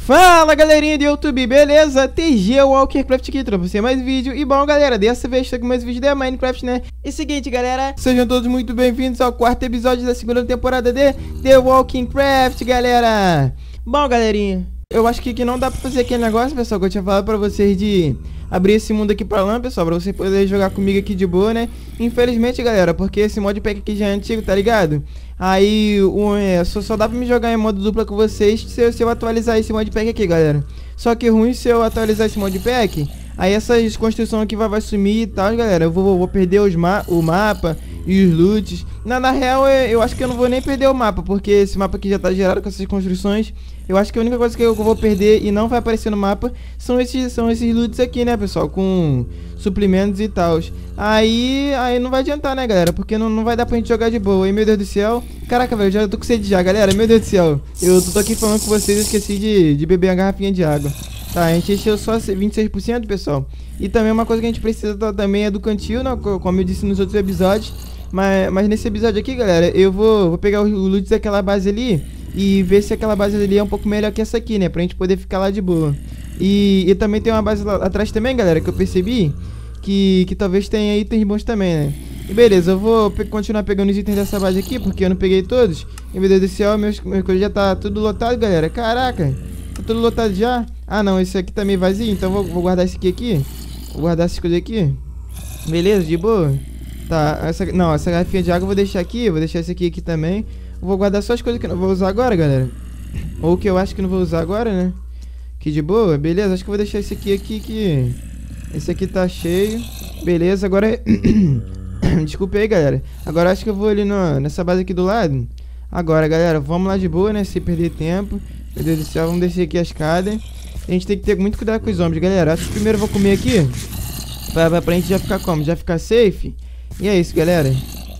Fala galerinha do YouTube, beleza? TG Walkercraft aqui, trouxe você mais vídeo. E bom galera, dessa vez estou com mais vídeo de Minecraft, né? E seguinte galera, sejam todos muito bem-vindos ao quarto episódio da segunda temporada de The Walkercraft, galera. Bom galerinha, eu acho que não dá pra fazer aquele negócio, pessoal, que eu tinha falado pra vocês de abrir esse mundo aqui pra lã, pessoal, pra você poder jogar comigo aqui de boa, né? Infelizmente, galera, porque esse modpack aqui já é antigo, tá ligado? Aí, só dá pra me jogar em modo dupla com vocês se eu atualizar esse modpack aqui, galera. Só que ruim se eu atualizar esse modpack, aí essas construções aqui vai sumir e tal, galera. Eu vou perder o mapa e os loots. Na real, eu acho que eu não vou nem perder o mapa, porque esse mapa aqui já tá gerado com essas construções. Eu acho que a única coisa que eu vou perder e não vai aparecer no mapa são esses loots aqui, né, pessoal? Com suprimentos e tal. Aí não vai adiantar, né, galera? Porque não vai dar pra gente jogar de boa. E, meu Deus do céu. Caraca, velho, já tô com sede já, galera. Meu Deus do céu. Eu tô aqui falando com vocês e esqueci de beber uma garrafinha de água. Tá, a gente encheu só 26%, pessoal. E também uma coisa que a gente precisa também é do cantil, né? Como eu disse nos outros episódios. Mas nesse episódio aqui, galera, eu vou pegar o loot daquela base ali e ver se aquela base ali é um pouco melhor que essa aqui, né? Pra gente poder ficar lá de boa. E também tem uma base lá atrás também, galera, que eu percebi que talvez tenha itens bons também, né? E beleza, eu vou continuar pegando os itens dessa base aqui, porque eu não peguei todos. E meu Deus do céu, meus coisas já tá tudo lotado, galera. Caraca, tá tudo lotado já. Ah não, esse aqui tá meio vazio, então vou guardar esse aqui. Vou guardar essas coisas aqui. Beleza, de boa. Tá, essa garrafinha de água eu vou deixar aqui. Vou deixar esse aqui também. Vou guardar só as coisas que eu não vou usar agora, galera. Ou que eu acho que não vou usar agora, né? Que de boa, beleza. Acho que eu vou deixar esse aqui que... Esse aqui tá cheio. Beleza, agora... Desculpa aí, galera. Agora acho que eu vou ali nessa base aqui do lado. Agora, galera, vamos lá de boa, né? Sem perder tempo. Meu Deus do céu, vamos descer aqui a escada. A gente tem que ter muito cuidado com os zombies, galera. Acho que primeiro eu vou comer aqui pra gente já ficar como? Já ficar safe. E é isso, galera.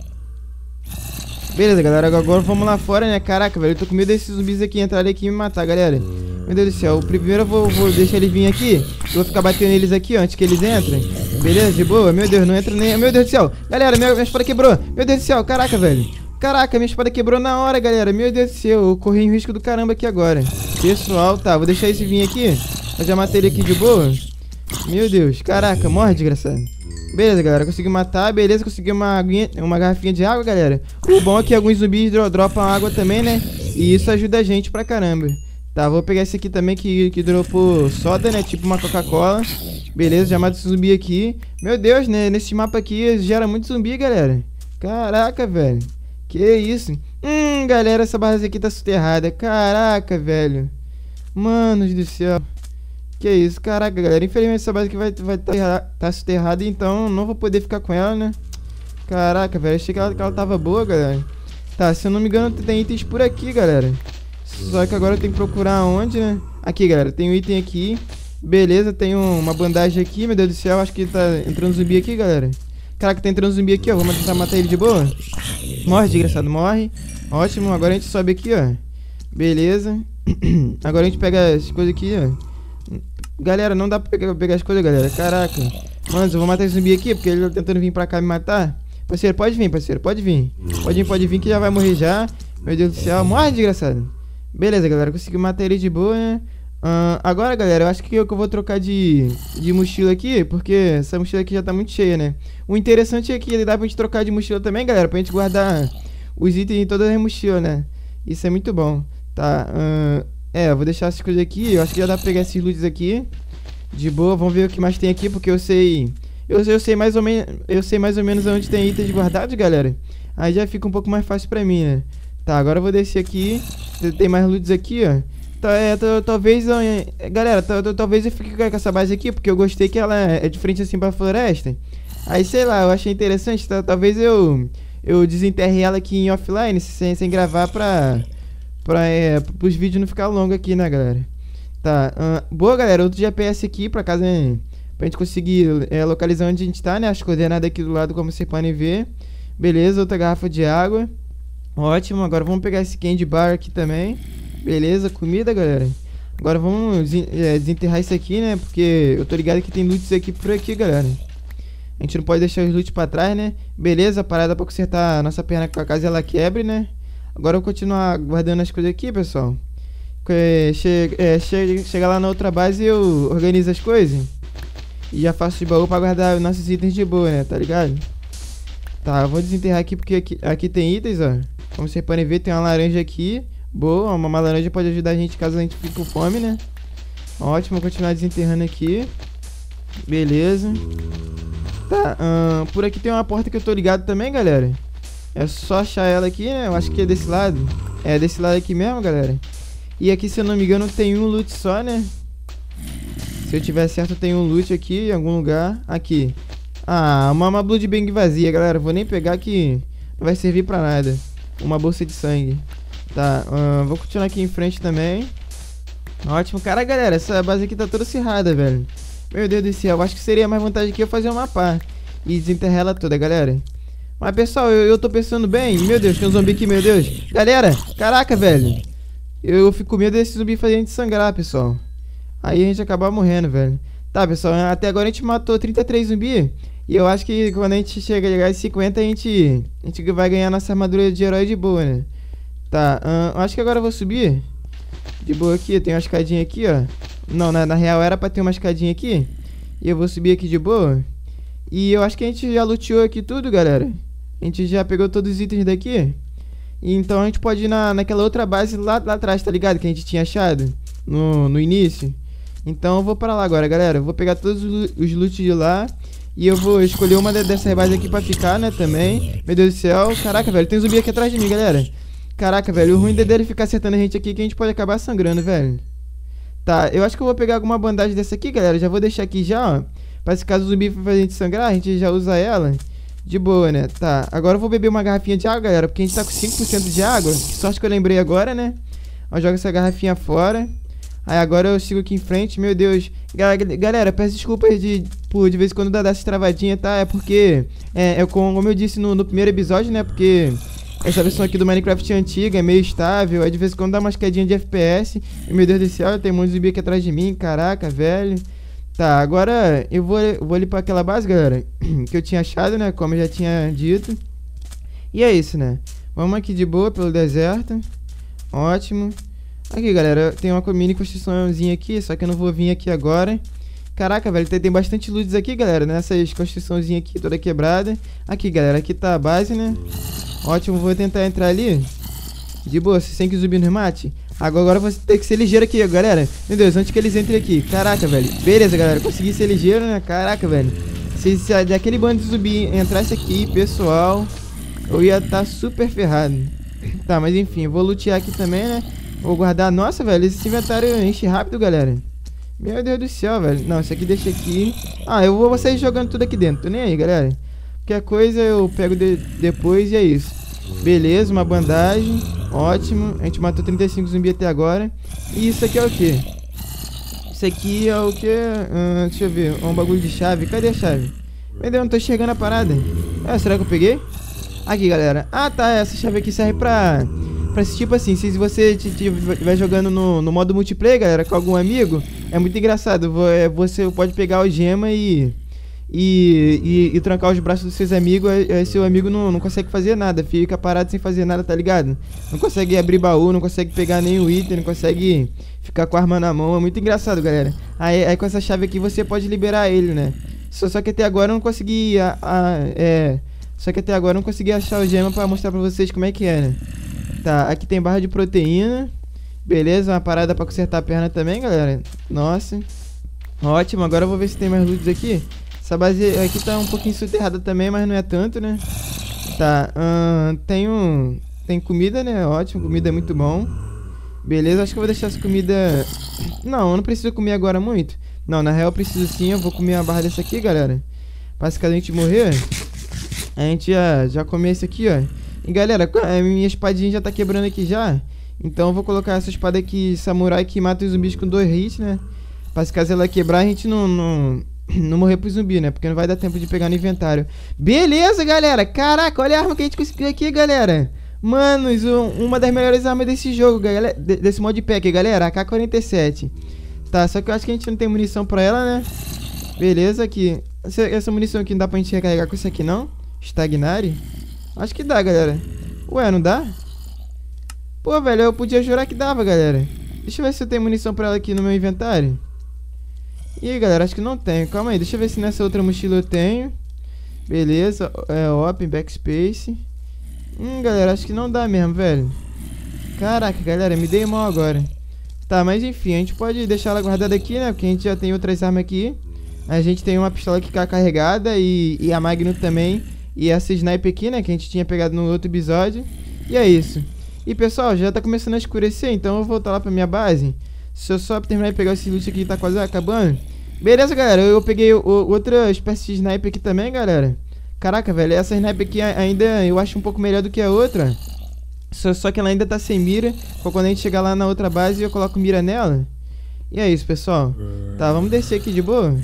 Beleza, galera, agora vamos lá fora, né? Caraca, velho, eu tô com medo desses zumbis aqui entrarem aqui e me matar, galera. Meu Deus do céu, primeiro eu vou deixar ele vir aqui. Eu vou ficar batendo neles aqui, ó, antes que eles entrem. Beleza, de boa, meu Deus, não entra nem... Meu Deus do céu, galera, minha espada quebrou. Meu Deus do céu, caraca, velho. Caraca, minha espada quebrou na hora, galera. Meu Deus do céu, eu corri em risco do caramba aqui agora. Pessoal, tá, vou deixar esse vir aqui. Eu já matei ele aqui de boa. Meu Deus, caraca, morre, desgraçado. Beleza, galera, consegui matar, beleza, consegui uma garrafinha de água, galera. O bom é que alguns zumbis dropam água também, né? E isso ajuda a gente pra caramba. Tá, vou pegar esse aqui também que dropou soda, né? Tipo uma Coca-Cola. Beleza, já mato esse zumbi aqui. Meu Deus, né? Nesse mapa aqui gera muito zumbi, galera. Caraca, velho. Que isso? Galera, essa base aqui tá soterrada. Caraca, velho. Manos do céu. Que isso, caraca, galera. Infelizmente essa base aqui vai tá soterrada, então não vou poder ficar com ela, né? Caraca, velho. Achei que ela tava boa, galera. Tá, se eu não me engano, tem itens por aqui, galera. Só que agora eu tenho que procurar onde, né? Aqui, galera. Tem um item aqui. Beleza, tem uma bandagem aqui. Meu Deus do céu, acho que tá entrando zumbi aqui, galera. Caraca, tá entrando zumbi aqui, ó. Vamos tentar matar ele de boa. Morre, desgraçado, morre. Ótimo, agora a gente sobe aqui, ó. Beleza. Agora a gente pega as coisas aqui, ó. Galera, não dá pra pegar as coisas, galera. Caraca. Mano, eu vou matar esse zumbi aqui, porque ele tá tentando vir pra cá me matar. Parceiro, pode vir, parceiro, pode vir. Pode vir que já vai morrer já. Meu Deus do céu, morre, desgraçado. Beleza, galera, consegui matar ele de boa, né? Agora, galera, eu acho que eu vou trocar de mochila aqui, porque essa mochila aqui já tá muito cheia, né? O interessante é que dá pra gente trocar de mochila também, galera, pra gente guardar os itens em todas as mochilas, né? Isso é muito bom. Tá, eu vou deixar essas coisas aqui. Eu acho que já dá pra pegar esses loots aqui de boa, vamos ver o que mais tem aqui, porque eu sei mais ou menos onde tem itens guardados, galera. Aí já fica um pouco mais fácil pra mim, né? Tá, agora eu vou descer aqui. Tem mais loots aqui, ó. Talvez, galera, talvez eu fique com essa base aqui, porque eu gostei que ela é de frente assim pra floresta. Aí, sei lá, eu achei interessante. Talvez eu desenterre ela aqui em offline, sem gravar pros vídeos não ficar longo aqui, né, galera? Tá, boa, galera, outro GPS aqui pra gente conseguir localizar onde a gente tá, né? As coordenadas aqui do lado, como vocês podem ver. Beleza, outra garrafa de água. Ótimo, agora vamos pegar esse candy bar aqui também. Beleza, comida, galera. Agora vamos desenterrar isso aqui, né? Porque eu tô ligado que tem loots aqui por aqui, galera. A gente não pode deixar os loots pra trás, né? Beleza, parada pra consertar a nossa perna com a casa ela quebre, né? Agora eu vou continuar guardando as coisas aqui, pessoal. Chega lá na outra base e eu organizo as coisas. E já faço de baú pra guardar nossos itens de boa, né? Tá ligado? Tá, eu vou desenterrar aqui porque aqui tem itens, ó. Como vocês podem ver, tem uma laranja aqui. Boa, uma laranja pode ajudar a gente caso a gente fique com fome, né? Ótimo, vou continuar desenterrando aqui. Beleza. Tá, por aqui tem uma porta que eu tô ligado também, galera. É só achar ela aqui, né? Eu acho que é desse lado. É desse lado aqui mesmo, galera. E aqui, se eu não me engano, tem um loot só, né? Se eu tiver certo, tem um loot aqui em algum lugar. Aqui. Ah, uma Blood Bang vazia, galera. Vou nem pegar que não vai servir pra nada. Uma bolsa de sangue. Tá, vou continuar aqui em frente também. Ótimo. Cara, galera, essa base aqui tá toda cerrada, velho. Meu Deus do céu, eu acho que seria mais vantagem aqui eu fazer uma pá e desenterrar ela toda, galera. Mas, pessoal, eu tô pensando bem. Meu Deus, tem um zumbi aqui, meu Deus. Galera, caraca, velho. Eu fico com medo desse zumbi fazer a gente sangrar, pessoal. Aí a gente acabar morrendo, velho. Tá, pessoal, até agora a gente matou 33 zumbi. E eu acho que quando a gente chegar a 50, a gente vai ganhar nossa armadura de herói de boa, né? Tá, acho que agora eu vou subir de boa aqui, tem uma escadinha aqui, ó. Não, na real era pra ter uma escadinha aqui. E eu vou subir aqui de boa. E eu acho que a gente já luteou aqui tudo, galera. A gente já pegou todos os itens daqui. E então a gente pode ir naquela outra base lá atrás, tá ligado? Que a gente tinha achado no início. Então eu vou pra lá agora, galera. Eu vou pegar todos os loots de lá. E eu vou escolher uma dessas bases aqui pra ficar, né, também. Meu Deus do céu. Caraca, velho, tem um zumbi aqui atrás de mim, galera. Caraca, velho, o ruim dele ficar acertando a gente aqui que a gente pode acabar sangrando, velho. Tá, eu acho que eu vou pegar alguma bandagem dessa aqui, galera. Já vou deixar aqui já, ó. Pra se caso o zumbi for fazer a gente sangrar, a gente já usa ela. De boa, né? Tá, agora eu vou beber uma garrafinha de água, galera. Porque a gente tá com 5% de água. Que sorte que eu lembrei agora, né? Ó, joga essa garrafinha fora. Aí agora eu sigo aqui em frente, meu Deus. Galera, peço desculpas de vez em quando dar essas travadinhas, tá? É porque, como eu disse no primeiro episódio, né? Porque essa versão aqui do Minecraft é antiga, é meio estável. Aí de vez em quando dá umas quedinhas de FPS. E meu Deus do céu, tem um monte de zumbi aqui atrás de mim, caraca, velho. Tá, agora eu vou ali pra aquela base, galera, que eu tinha achado, né? Como eu já tinha dito. E é isso, né? Vamos aqui de boa pelo deserto. Ótimo. Aqui, galera, tem uma mini construçãozinha aqui, só que eu não vou vir aqui agora. Caraca, velho, tem bastante luzes aqui, galera, nessas construçãozinhas aqui, toda quebrada. Aqui, galera, aqui tá a base, né? Ótimo, vou tentar entrar ali. De boa, sem que o zumbi nos mate. Agora você tem que ser ligeiro aqui, galera. Meu Deus, antes que eles entrem aqui. Caraca, velho. Beleza, galera, consegui ser ligeiro, né? Caraca, velho. Se aquele bando de zumbi entrasse aqui, pessoal, eu ia estar super ferrado. Tá, mas enfim, eu vou lutear aqui também, né? Vou guardar. Nossa, velho, esse inventário enche rápido, galera. Meu Deus do céu, velho. Não, isso aqui deixa aqui. Ah, eu vou sair jogando tudo aqui dentro. Tô nem aí, galera. Qualquer coisa eu pego depois e é isso. Beleza, uma bandagem. Ótimo. A gente matou 35 zumbis até agora. E isso aqui é o quê? Isso aqui é o quê? Deixa eu ver. É um bagulho de chave. Cadê a chave? Meu Deus, não tô enxergando a parada. Será que eu peguei? Aqui, galera. Ah, tá. Essa chave aqui serve pra tipo assim, se você estiver jogando no modo multiplayer, galera, com algum amigo, é muito engraçado. Você pode pegar o gema e trancar os braços dos seus amigos. Aí seu amigo não consegue fazer nada, fica parado sem fazer nada, tá ligado? Não consegue abrir baú, não consegue pegar nenhum item, não consegue ficar com a arma na mão. É muito engraçado, galera. Aí com essa chave aqui você pode liberar ele, né? Só que até agora eu não consegui Só que até agora eu não consegui achar o gema pra mostrar pra vocês como é que é, né? Tá, aqui tem barra de proteína. Beleza, uma parada pra consertar a perna também, galera. Nossa. Ótimo, agora eu vou ver se tem mais luzes aqui. Essa base aqui tá um pouquinho soterrada também, mas não é tanto, né? Tá, tem comida, né? Ótimo, comida é muito bom. Beleza, acho que eu vou deixar essa comida... Não, eu não preciso comer agora muito. Não, na real eu preciso sim, eu vou comer uma barra dessa aqui, galera. Pra se caso a gente morrer, a gente já comer esse aqui, ó. E galera, a minha espadinha já tá quebrando aqui já. Então eu vou colocar essa espada aqui samurai que mata os zumbis com 2 hits, né? Pra se caso ela quebrar a gente não morrer pro zumbi, né? Porque não vai dar tempo de pegar no inventário. Beleza, galera. Caraca, olha a arma que a gente conseguiu aqui, galera. Manos, uma das melhores armas desse jogo, galera. Desse modpack, galera. AK-47. Tá, só que eu acho que a gente não tem munição pra ela, né? Beleza, aqui. Essa munição aqui não dá pra gente recarregar com isso aqui, não? Stagnare? Acho que dá, galera. Ué, não dá? Pô, velho, eu podia jurar que dava, galera. Deixa eu ver se eu tenho munição pra ela aqui no meu inventário. E aí, galera, acho que não tenho. Calma aí, deixa eu ver se nessa outra mochila eu tenho. Beleza, open, backspace. Galera, acho que não dá mesmo, velho. Caraca, galera, me dei mal agora. Tá, mas enfim, a gente pode deixar ela guardada aqui, né? Porque a gente já tem outras armas aqui. A gente tem uma pistola que fica carregada e a Magnum também. E essa sniper aqui, né? Que a gente tinha pegado no outro episódio. E é isso. E pessoal, já tá começando a escurecer, então eu vou voltar lá pra minha base. Se eu só terminar de pegar esse loot aqui, tá quase acabando. Beleza, galera, eu peguei outra espécie de sniper aqui também, galera. Caraca, velho, essa sniper aqui ainda eu acho um pouco melhor do que a outra. Só que ela ainda tá sem mira. Quando a gente chegar lá na outra base, eu coloco mira nela. E é isso, pessoal. Tá, vamos descer aqui de boa.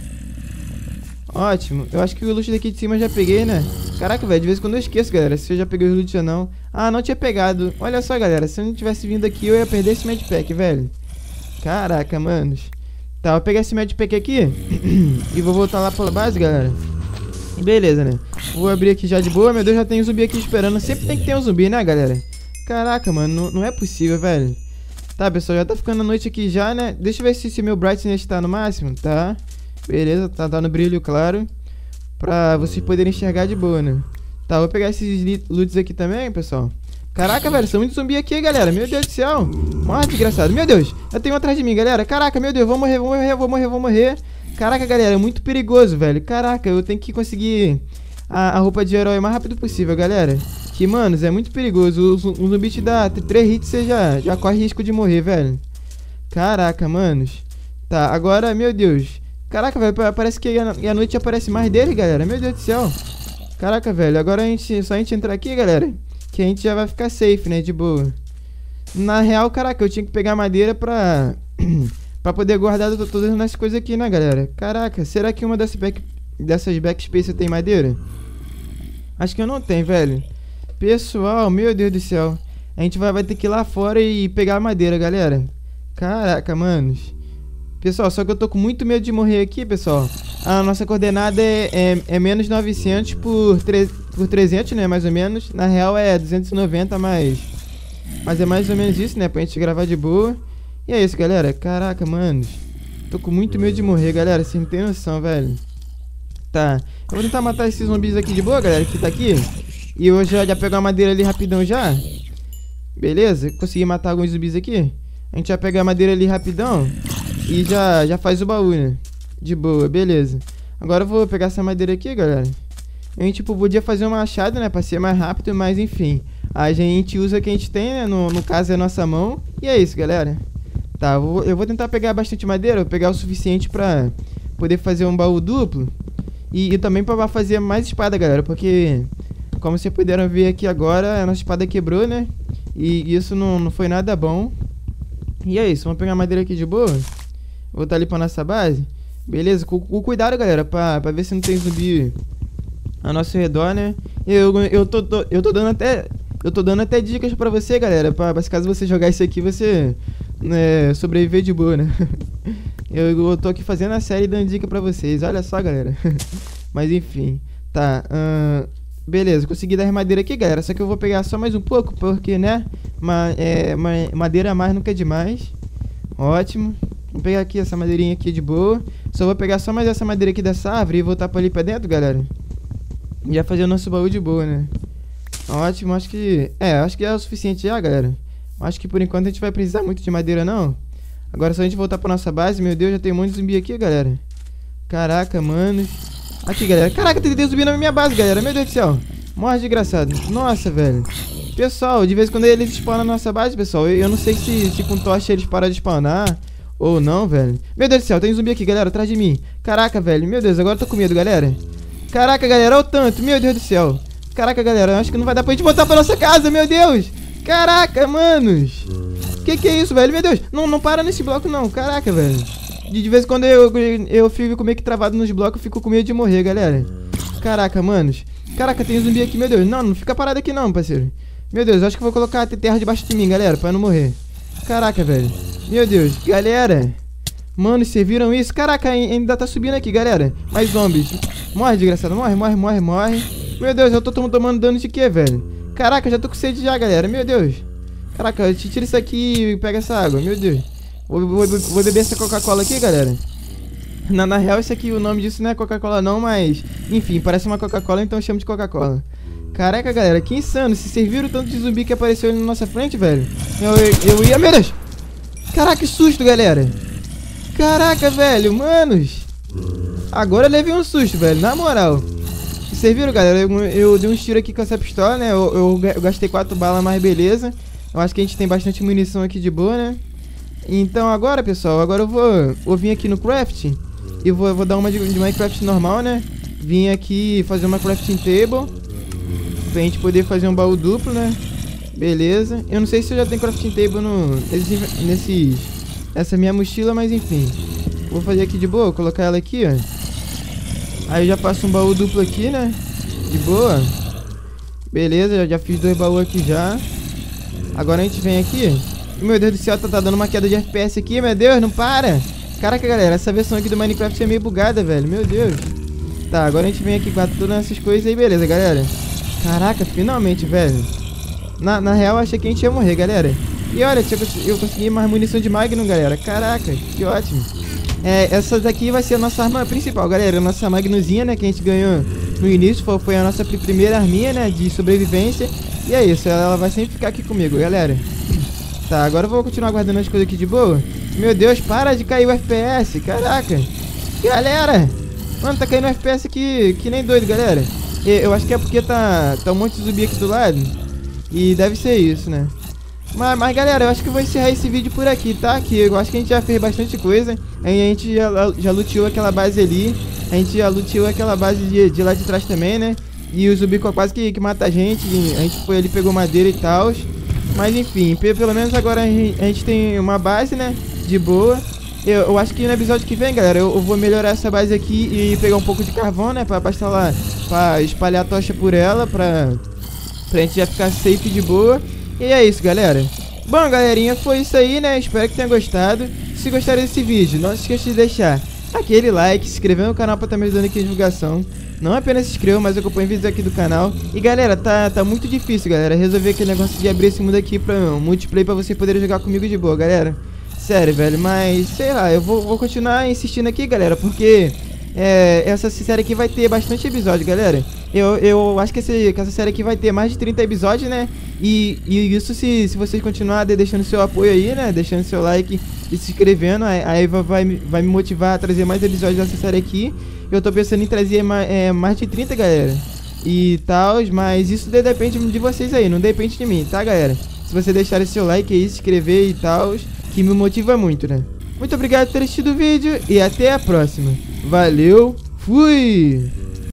Ótimo, eu acho que o loot daqui de cima eu já peguei, né? Caraca, velho, de vez em quando eu esqueço, galera, se eu já peguei o loot ou não. Ah, não tinha pegado. Olha só, galera, se eu não tivesse vindo aqui, eu ia perder esse medpack, velho. Caraca, manos. Tá, vou pegar esse medpack aqui e vou voltar lá pra base, galera. Beleza, né? Vou abrir aqui já de boa. Meu Deus, já tem um zumbi aqui esperando. Sempre tem que ter um zumbi, né, galera? Caraca, mano, não é possível, velho. Tá, pessoal, já tá ficando a noite aqui já, né? Deixa eu ver se meu brightness tá no máximo, tá? Beleza, tá no brilho, claro. Pra vocês poderem enxergar de boa, né? Tá, vou pegar esses loots aqui também, pessoal. Caraca, velho, são muitos zumbi aqui, galera. Meu Deus do céu. Morre, desgraçado. Meu Deus, já tem um atrás de mim, galera. Caraca, meu Deus, vou morrer. Caraca, galera, é muito perigoso, velho. Caraca, eu tenho que conseguir a roupa de herói o mais rápido possível, galera. Que, manos, é muito perigoso. O zumbi te dá 3 hits, você já corre risco de morrer, velho. Caraca, manos. Tá, agora, meu Deus. Caraca, velho, parece que a noite aparece mais dele, galera. Meu Deus do céu. Caraca, velho, agora só a gente entrar aqui, galera, que a gente já vai ficar safe, né, de boa. Na real, caraca, eu tinha que pegar madeira pra poder guardar todas as nossas coisas aqui, né, galera. Caraca, será que uma dessas backspace tem madeira? Acho que eu não tenho, velho. Pessoal, meu Deus do céu. A gente vai ter que ir lá fora e pegar a madeira, galera. Caraca, manos. Pessoal, só que eu tô com muito medo de morrer aqui, pessoal. A nossa coordenada é menos 900 por 300, né, mais ou menos. Na real é 290, mas é mais ou menos isso, né, pra gente gravar de boa. E é isso, galera. Caraca, manos. Tô com muito medo de morrer, galera. Vocês não tem noção, velho. Tá. Eu vou tentar matar esses zumbis aqui de boa, galera, que tá aqui. E eu já pego a madeira ali rapidão já. Beleza? Consegui matar alguns zumbis aqui. A gente vai pegar a madeira ali rapidão. E já faz o baú, né? De boa, beleza. Agora eu vou pegar essa madeira aqui, galera. A gente, tipo, podia fazer um machado, né? Pra ser mais rápido, mas enfim. A gente usa o que a gente tem, né? No caso é a nossa mão. E é isso, galera. Tá, eu vou tentar pegar bastante madeira. Vou pegar o suficiente pra poder fazer um baú duplo. E também pra fazer mais espada, galera. Porque, como vocês puderam ver aqui agora, a nossa espada quebrou, né? E isso não foi nada bom. E é isso, vamos pegar madeira aqui de boa. Voltar ali pra nossa base. Beleza, com cuidado, galera, pra ver se não tem zumbi ao nosso redor, né? Eu tô dando até dicas pra você, galera, pra se caso você jogar isso aqui, você sobreviver de boa, né? eu tô aqui fazendo a série dando dica pra vocês, olha só, galera. Mas enfim, tá. Beleza, consegui dar madeira aqui, galera. Só que eu vou pegar só mais um pouco, porque, né? Madeira a mais nunca é demais. Ótimo. Vou pegar aqui essa madeirinha aqui de boa. Só vou pegar só mais essa madeira aqui dessa árvore e voltar pra ali pra dentro, galera. E já fazer o nosso baú de boa, né? Ótimo, acho que é o suficiente já, galera. Acho que por enquanto a gente vai precisar muito de madeira, não. Agora só a gente voltar pra nossa base. Meu Deus, já tem um monte de zumbi aqui, galera. Caraca, mano. Aqui, galera. Caraca, tem zumbi na minha base, galera. Meu Deus do céu. Morre, desgraçado. Nossa, velho. Pessoal, de vez em quando eles spawnam na nossa base, pessoal. Eu não sei se com tocha eles param de spawnar ou não, velho. Meu Deus do céu, tem zumbi aqui, galera, atrás de mim. Caraca, velho. Meu Deus, agora eu tô com medo, galera. Caraca, galera, olha o tanto. Meu Deus do céu. Caraca, galera, acho que não vai dar pra gente voltar pra nossa casa, meu Deus. Caraca, manos. Que é isso, velho? Meu Deus. Não para nesse bloco, não. Caraca, velho. De vez em quando eu fico meio que travado nos blocos, eu fico com medo de morrer, galera. Caraca, manos. Caraca, tem um zumbi aqui, meu Deus. Não fica parado aqui não, parceiro. Meu Deus, acho que eu vou colocar a terra debaixo de mim, galera, pra não morrer. Caraca, velho. Meu Deus, galera. Mano, vocês viram isso? Caraca, ainda tá subindo aqui, galera. Mais zombies. Morre, desgraçado. Morre. Meu Deus, eu tô tomando dano de quê, velho? Caraca, já tô com sede já, galera. Meu Deus. Caraca, tira isso aqui e pega essa água. Meu Deus. Vou beber essa Coca-Cola aqui, galera. Na real, esse aqui, o nome disso não é Coca-Cola não, mas... Enfim, parece uma Coca-Cola, então eu chamo de Coca-Cola. Caraca, galera, que insano. Vocês viram o tanto de zumbi que apareceu ali na nossa frente, velho? Eu ia... Meu Deus! Caraca, que susto, galera. Caraca, velho, manos. Agora eu levei um susto, velho, na moral. Vocês viram, galera? Eu dei um tiro aqui com essa pistola, né? Eu gastei 4 balas, mas beleza. Eu acho que a gente tem bastante munição aqui de boa, né? Então agora, pessoal, agora eu vou vir aqui no craft. E vou dar uma de Minecraft normal, né? Vim aqui fazer uma crafting table pra gente poder fazer um baú duplo, né? Beleza. Eu não sei se eu já tenho crafting table essa minha mochila, mas enfim. Vou fazer aqui de boa, colocar ela aqui, ó. Aí eu já faço um baú duplo aqui, né? De boa. Beleza, eu já fiz 2 baús aqui já. Agora a gente vem aqui. Meu Deus do céu, tá dando uma queda de FPS aqui, meu Deus, não para. Caraca, galera, essa versão aqui do Minecraft é meio bugada, velho, meu Deus. Tá, agora a gente vem aqui com todas essas coisas aí, beleza, galera. Caraca, finalmente, velho. Na real, achei que a gente ia morrer, galera. E olha, eu consegui mais munição de Magnum, galera. Caraca, que ótimo. Essa daqui vai ser a nossa arma principal, galera. A nossa Magnumzinha, né, que a gente ganhou no início. Foi a nossa primeira arminha, né, de sobrevivência. E é isso, ela vai sempre ficar aqui comigo, galera. Tá, agora eu vou continuar guardando as coisas aqui de boa. Meu Deus, para de cair o FPS, caraca. Galera, mano, tá caindo o FPS aqui, que nem doido, galera. Eu acho que é porque tá um monte de zumbi aqui do lado. E deve ser isso, né? Mas galera, eu acho que eu vou encerrar esse vídeo por aqui, tá? Que eu acho que a gente já fez bastante coisa. A gente já luteou aquela base ali. A gente já luteou aquela base de lá de trás também, né? E o zumbi quase que mata a gente. A gente foi ali, pegou madeira e tal. Mas enfim, pelo menos agora a gente tem uma base, né? De boa. Eu acho que no episódio que vem, galera, eu vou melhorar essa base aqui e pegar um pouco de carvão, né? Pra lá, pra espalhar a tocha por ela, pra gente já ficar safe de boa. E é isso, galera. Bom, galerinha, foi isso aí, né? Espero que tenham gostado. Se gostaram desse vídeo, não se esqueça de deixar aquele like, se inscrever no canal pra estar me ajudando aqui a divulgação. Não apenas se inscreva, mas acompanhe vídeos aqui do canal. E galera, tá muito difícil, galera, resolver aquele negócio de abrir esse mundo aqui pra multiplayer pra vocês poderem jogar comigo de boa, galera. Sério, velho, mas sei lá, eu vou continuar insistindo aqui, galera, porque essa série aqui vai ter bastante episódio, galera. Eu acho que essa série aqui vai ter mais de 30 episódios, né? E isso se vocês continuarem deixando seu apoio aí, né? Deixando seu like e se inscrevendo, aí vai me motivar a trazer mais episódios dessa série aqui. Eu tô pensando em trazer mais de 30, galera. E tal, mas isso depende de vocês aí, não depende de mim, tá, galera? Se você deixar seu like aí, se inscrever e tal, que me motiva muito, né? Muito obrigado por ter assistido o vídeo e até a próxima. Valeu, fui!